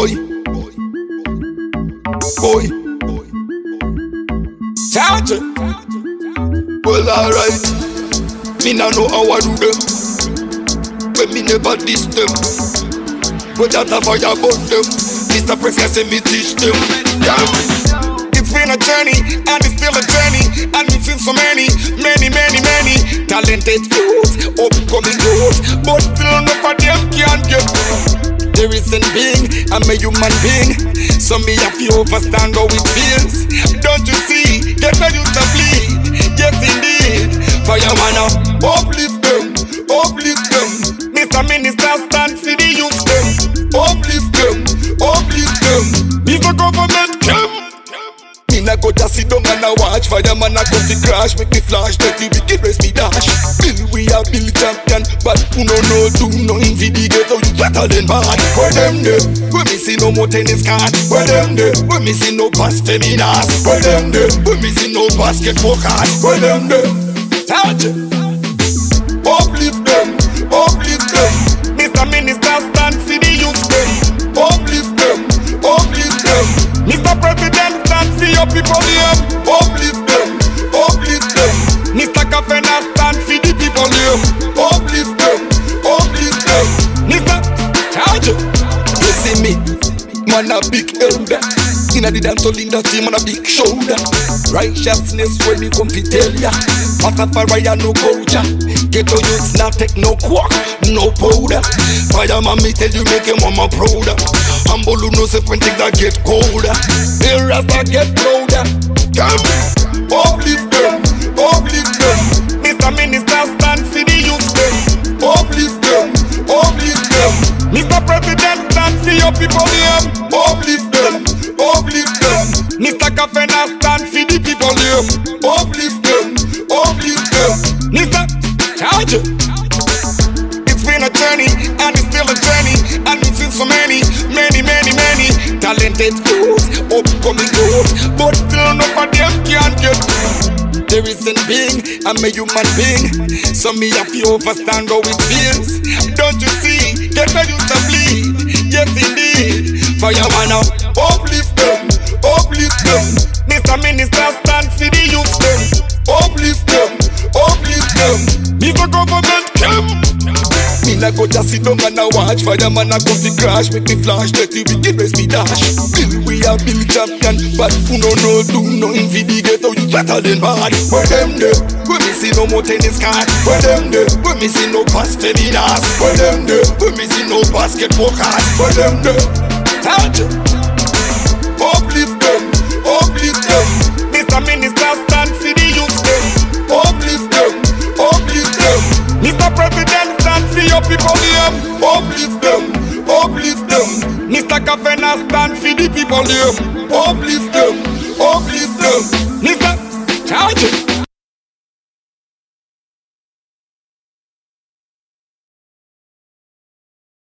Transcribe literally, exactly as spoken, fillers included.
boy, boy, charge it. Well, alright, me nah know how I do them, but me never diss them. But that a fire about them, Mister President say me teach them. Yeah. It's been a journey, and it's still a journey, and we've seen so many, many, many, many talented youths, upcoming youths, but still none of them can get. There isn't being, I'm a human being, so me have to understand how it feels. Don't you see, get a youth to bleed, yes indeed. Fireman, uplift them, uplift them. Mister Minister, stand for the youth them. Uplift them, uplift them. Mister Government, come. Me nah go just sit down and a watch. Fireman a come to crash, make me flash, let the wicked rest me dash. Bill we a Bill champion, but who no know do nothing for the ghetto, you better than bad. Where them there? We me see no more tennis card. Where them there? We me see no pass terminas. Where them there? We me see no basketball card. Where them there? Touch it. Uplift them, uplift them. Mister Minister, stand for the youth them. Uplift them, uplift them. Mister President, stand for your people here. Uplift them, uplift them. Mister Governor, stand for the people here. Uplift them, uplift them. Mister Charge, you see me, man a big elder. Inna the dance all industry, man a big shoulder. Righteousness when me come to tell ya. Pastafari no culture. Ghetto youths not take no quack, no powder. Fireman me tell you make your mama prouder. Humble who knows when things that get colder. Here as I get louder. Come, uplift them, uplift them. Mister Minister, stand for the youth them. Uplift them, uplift them. Mister President, stand for your people here. Uplift them, uplift them. Mister Governor, stand for the people here. Uplift them, uplift them. Mister Charge. It's been a journey, and it's still a journey, and we've seen so many, many, many, many talented youths, upcoming youths, but still none of them can get. There isn't being, I'm a human being, so me have to understand how it feels. Don't you see, get a youth to bleed, yes indeed. Fireman, uplift them, uplift them. Mister Minister, stand for the youth them. Uplift them, uplift them. Mister Government, come. Me nah go just sit down and a watch. Fireman a come to crash, make me flash, let the wicked rest me dash. Bill we a Bill champion, but who no know do nothing for the ghetto, you better than bad. Where them there? We me see no more tennis card. Where them there? We me see no pass terminas. Where them there? We me see no basketball card. Where them there? Touch it. Uplift them, uplift them. Mister Minister, stand for the youth them. Uplift them, uplift them. Mister President, stand for your people here. Uplift them, uplift them. Mister Governor, stand for the people here. Uplift them, uplift them. Mister